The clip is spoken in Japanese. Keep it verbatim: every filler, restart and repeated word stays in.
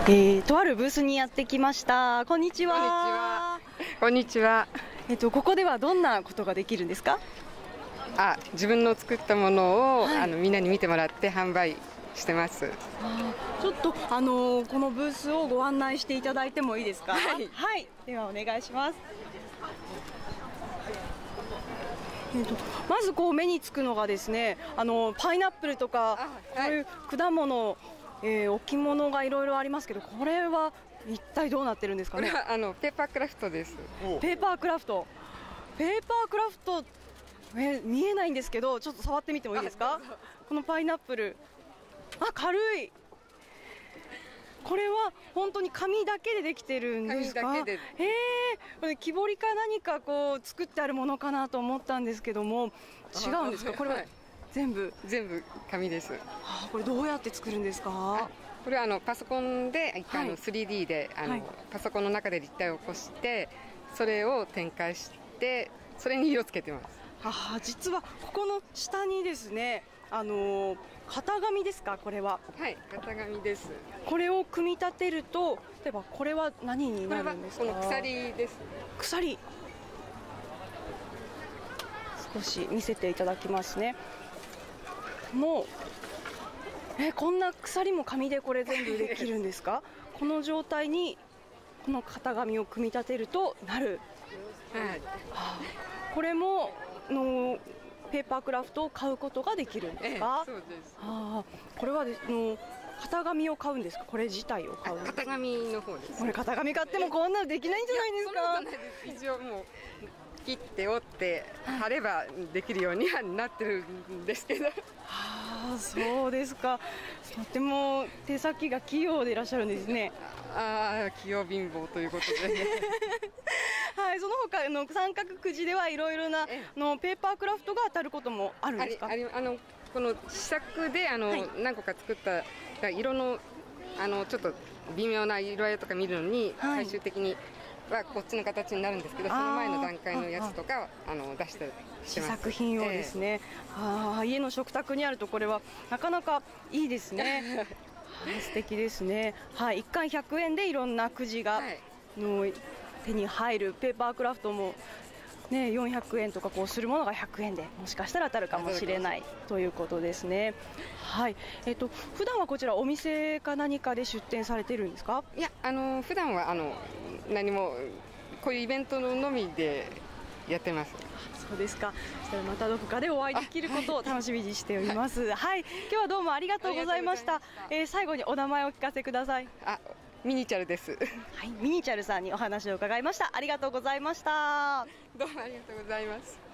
えー、とあるブースにやってきました。こんにちは。 こんにちは。 えっとここではどんなことができるんですか？ あ、自分の作ったものを、 はい、 あのみんなに見てもらって販売してます。 あ、ちょっとあのー、このブースをご案内していただいてもいいですか？ はい、 はい、ではお願いします。えーと、まずこう目につくのがですね、あのパイナップルとか、はい、こういう果物、えー、置物がいろいろありますけど、これは一体どうなってるんですかね？ これはあのペーパークラフトです。 ペーパークラフト、ペーパークラフト、えー、見えないんですけど、ちょっと触ってみてもいいですか？このパイナップル、あ、軽い。これは本当に紙だけでできてるんですか？ 紙だけで。 えー、これ木彫りか何かこう作ってあるものかなと思ったんですけども、違うんですか？これは全部全部紙です。 あ、これどうやって作るんですか？ これはあのパソコンで一回、はい、あの スリーディー であの、はい、パソコンの中で立体を起こして、それを展開してそれに色をつけてます。 あ、実はここの下にですね、あのー、型紙ですか？これは。 はい、型紙です。 これを組み立てると、例えばこれは何になるんですか？ この鎖です。 鎖。少し見せていただきますね。もうえこんな鎖も紙でこれ全部できるんですか？この状態にこの型紙を組み立てるとなる。はい、はあ、これものペーパークラフトを買うことができるんですか？ ええ、そうです。 あ、これはですの型紙を買うんですか？これ自体を買う？ 型紙の方です。 これ型紙買ってもこんなのできないんじゃないですか？ そんなことないです。一応もう切って折って貼ればできるようにはなってるんですけど。 はあ、そうですか。とても手先が器用でいらっしゃるんですね。 ああ、器用貧乏ということで、ね。 はい、その他の三角くじではいろいろなのペーパークラフトが当たることもあるんですか？ ありありあのこの試作であの、はい、何個か作った色のあのちょっと微妙な色合いとか見るのに、はい、最終的にはこっちの形になるんですけど、その前の段階のやつとかあの出して試作品をですね、えー、あ、家の食卓にあるとこれはなかなかいいですね。素敵ですね。はい、いっかんひゃくえんでいろんなくじがの手に入るペーパークラフトも、ね、よんひゃくえんとかこうするものがひゃくえんでもしかしたら当たるかもしれないということですね。はい、えっと普段はこちらお店か何かで出店されているんですか？ いや、あの普段はあの何もこういうイベントのみでやってます。 そうですか。そしたらまたどこかでお会いできることを楽しみにしております。はい、はい、今日はどうもありがとうございました。えー、最後にお名前をお聞かせください。 あ、ミニチャルです。 はい、ミニチャルさんにお話を伺いました。ありがとうございました。 どうもありがとうございます。